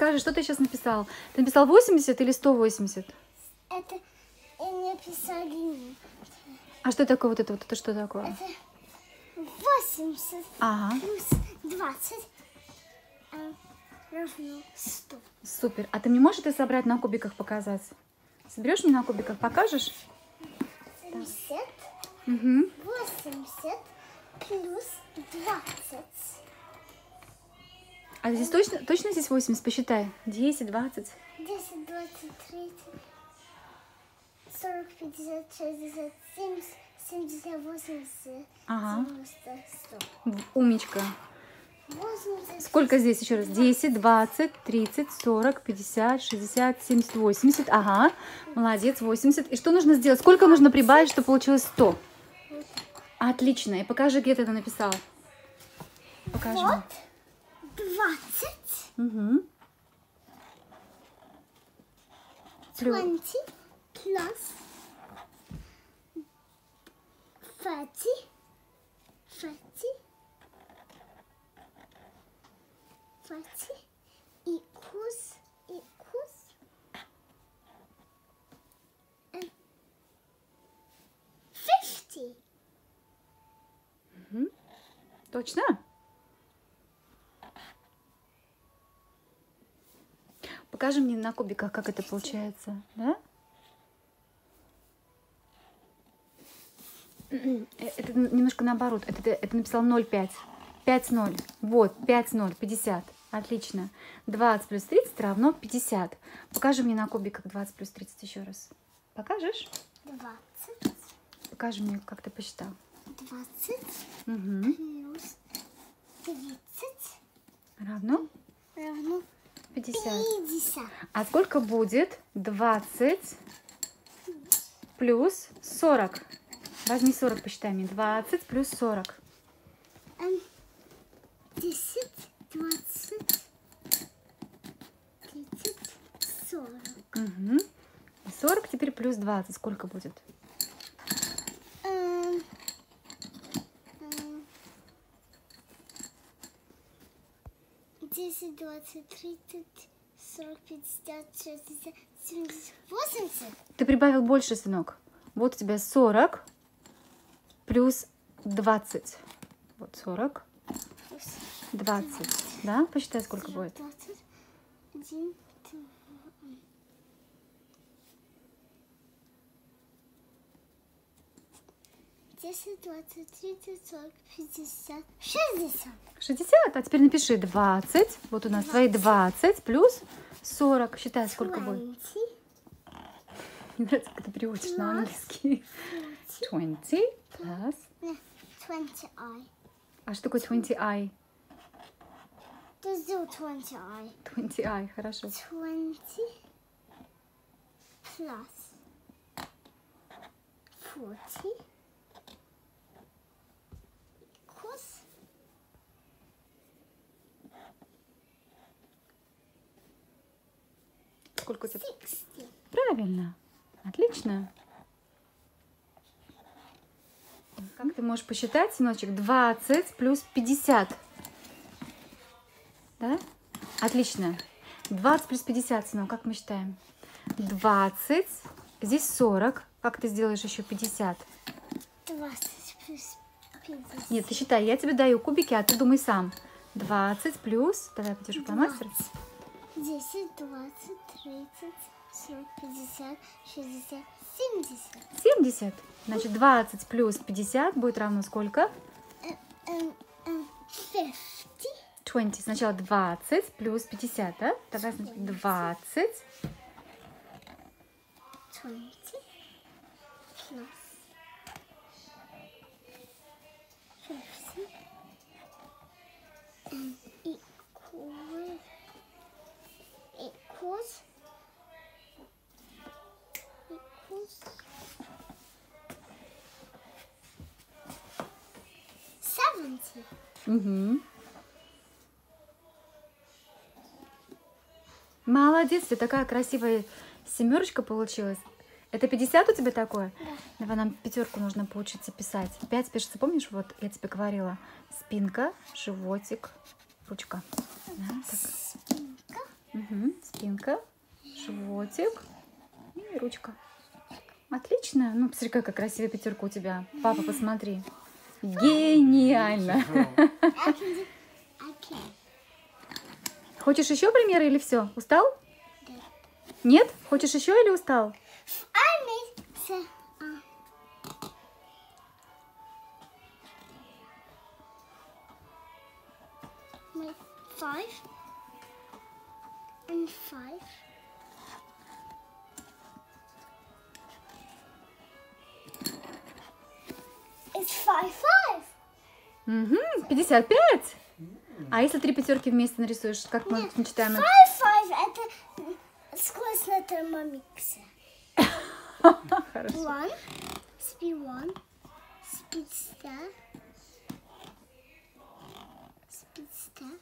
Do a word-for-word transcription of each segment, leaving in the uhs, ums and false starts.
скажи, что ты сейчас написал? Ты написал восемьдесят или сто восемьдесят? Это я написал линию. А что такое вот это вот? Это что такое? Это восемьдесят Ага. плюс двадцать э, равно сто. Супер. А ты мне можешь это собрать на кубиках показать? Соберешь мне на кубиках, покажешь? семьдесят, Угу. восемьдесят плюс двадцать. А здесь точно, точно здесь восемьдесят? Посчитай. десять, двадцать. десять, двадцать, тридцать, сорок, пятьдесят, шестьдесят, семьдесят, семьдесят, восемьдесят, Ага. девяносто, сто. Умничка. восемьдесят. Сколько здесь еще раз? десять, двадцать, тридцать, сорок, пятьдесят, шестьдесят, семьдесят, восемьдесят. Ага. Молодец, восемьдесят. И что нужно сделать? Сколько нужно прибавить, чтобы получилось сто? Отлично. И покажи, где ты это написал. Покажи. Вот двадцать. Угу. Twenty plus thirty, thirty, thirty equals equals and fifty. Точно? Покажи мне на кубиках, как это получается. Да? Это немножко наоборот. Это, это написал ноль пять. пять ноль. Вот, пять ноль, пятьдесят. Отлично. двадцать плюс тридцать равно пятьдесят. Покажи мне на кубиках двадцать плюс тридцать еще раз. Покажешь? двадцать. Покажи мне, как ты посчитал. двадцать Угу. плюс тридцать Равно равно пятьдесят. пятьдесят. А сколько будет двадцать плюс сорок? Возьми сорок, посчитай мне. двадцать плюс сорок. Эм, десять, двадцать, тридцать, сорок. Угу. сорок теперь плюс двадцать. Сколько будет? Эм, эм, десять, двадцать, тридцать, сорок, пятьдесят, шестьдесят, семьдесят, восемьдесят. Ты прибавил больше, сынок. Вот у тебя сорок плюс двадцать. Вот сорок, Плюс двадцать. Да? Посчитай, сколько будет. двадцать, один, два. десять, двадцать, тридцать, сорок, пятьдесят, шестьдесят. шестьдесят. А теперь напиши двадцать. Вот у нас твои двадцать плюс сорок. Считай, сколько будет. Twenty, Мне нравится, как ты переводишь на английский. forty, двадцать плюс. нет, twenty I. А что такое двадцать i? Just do twenty I. двадцать i, хорошо. Twenty plus forty equals Сколько у тебя? sixty. Правильно. Отлично. Как ты можешь посчитать, сыночек? двадцать плюс пятьдесят. Да? Отлично. двадцать плюс пятьдесят, сынок, как мы считаем? двадцать. Здесь сорок. Как ты сделаешь еще пятьдесят? двадцать плюс пятьдесят. Нет, ты считай, я тебе даю кубики, а ты думай сам. двадцать плюс... Давай подержу фломастер. десять, двадцать, тридцать, сорок, пятьдесят, шестьдесят, семьдесят. семьдесят. Значит, двадцать плюс пятьдесят будет равно сколько? Эм, эм, fifty. двадцать. Сначала двадцать плюс пятьдесят, да? Давай сначала двадцать. Twenty plus fifty and equal equals equals seventy. Угу. Молодец, ты такая красивая семерочка получилась. Это пятьдесят у тебя такое? Да. Давай, нам пятерку нужно поучиться писать. пять пишется, помнишь, вот я тебе говорила. Спинка, животик, ручка. Да, так. Спинка, Угу. Спинка, животик и ручка. Отлично. Ну, посмотри, какая красивая пятерка у тебя. Папа, посмотри. Гениально. I can do. I can. Хочешь еще примеры или все? Устал? Да. Нет? Хочешь еще или устал? I made. So, uh, made five and five. It's five five. Угу. пятьдесят пять. А если три пятерки вместе нарисуешь, как мы Нет, мечтаем? five five это сквозь на термомиксе. Хорошо. One, speed one, speedster, speedster,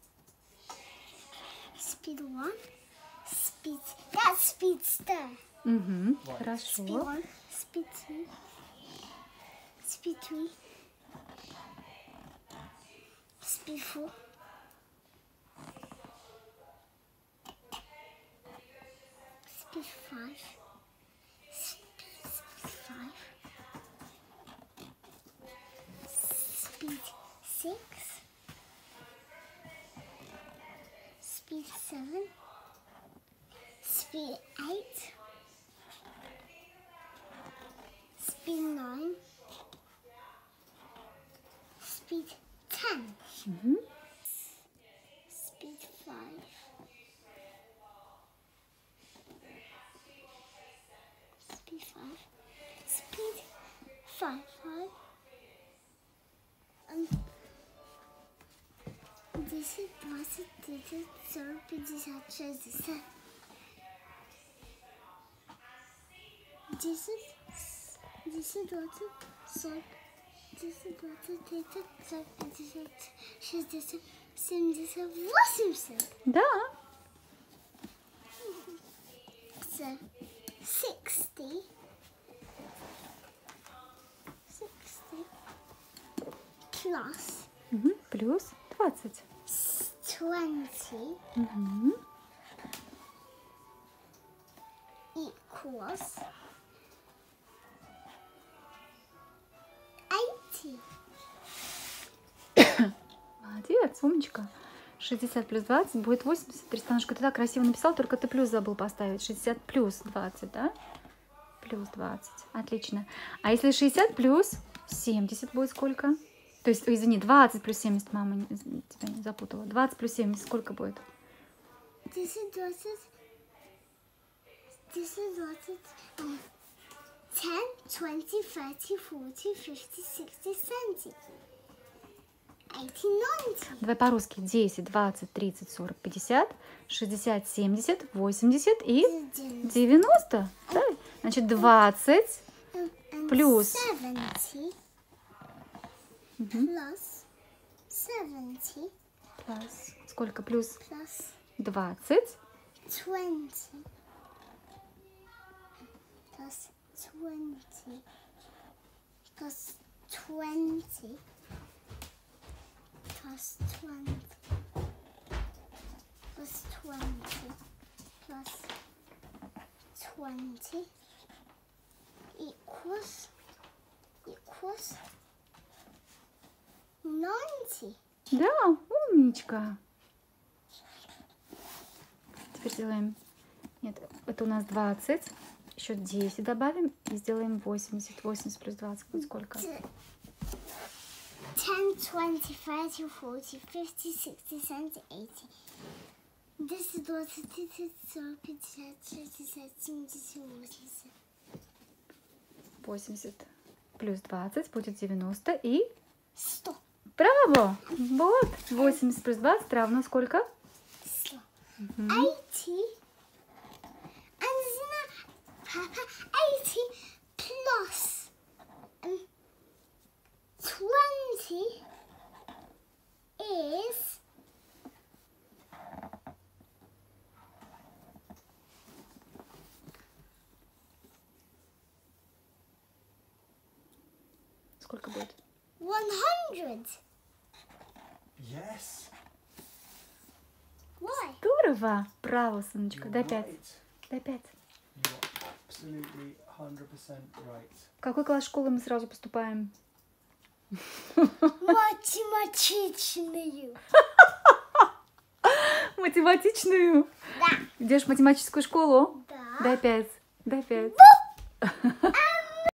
speed one, speed. That's speedster. Угу. Speed Хорошо. one, speed two, speed three, speed four, speed five, speed five, speed six, speed seven, speed eight, speed nine, speed ten, Угу. speed five, speed five, speed five, five, um, десять, двадцать, тридцать, сорок, пятьдесят, шестьдесят, десять, десять, двадцать, сорок, десять, двадцать, тридцать, сорок, пятьдесят, шестьдесят, семьдесят, восемьдесят. Да. So, sixty, sixty plus Угу. Плюс двадцать. twenty Угу. equals eighty. Молодец, умничка. шестьдесят плюс двадцать будет восемьдесят. Тристанушка, ты так красиво написал, только ты плюс забыл поставить. шестьдесят плюс двадцать, да? Плюс двадцать. Отлично. А если шестьдесят плюс семьдесят будет сколько? То есть, ой, извини, двадцать плюс семьдесят, мама не- тебя не запутала. двадцать плюс семьдесят сколько будет? десять, двадцать, десять, двадцать, um, ten, twenty, thirty, forty, fifty, sixty, seventy, eighty, ninety. Давай по-русски. десять, двадцать, тридцать, сорок, пятьдесят, шестьдесят, семьдесят, восемьдесят и девяносто. Да? Значит, двадцать Um, and Плюс. seventy plus seventy плюс. Сколько плюс plus двадцать? twenty plus twenty plus twenty plus twenty plus twenty plus twenty equals equals ninety. Да, умничка. Теперь сделаем... Нет, это у нас двадцать. Еще десять добавим и сделаем восемьдесят. восемьдесят плюс двадцать будет сколько? ten, twenty, thirty, forty, fifty, sixty, seventy, eighty. десять, двадцать, тридцать, сорок, пятьдесят, шестьдесят, семьдесят, восемьдесят. восемьдесят плюс двадцать будет девяносто и... сто. Браво! Вот, восемьдесят плюс двадцать равно сколько? сто. eighty. And isn't that, Papa, eighty plus um, twenty is Сколько будет? one hundred. Yes. Why? Здорово! Браво, сыночка. Дай You're пять. right. Дай пять. You are absolutely one hundred percent right. В какой класс школы мы сразу поступаем? Математичную. Математичную? Да. Идешь в математическую школу? Да. Дай пять. Дай пять. А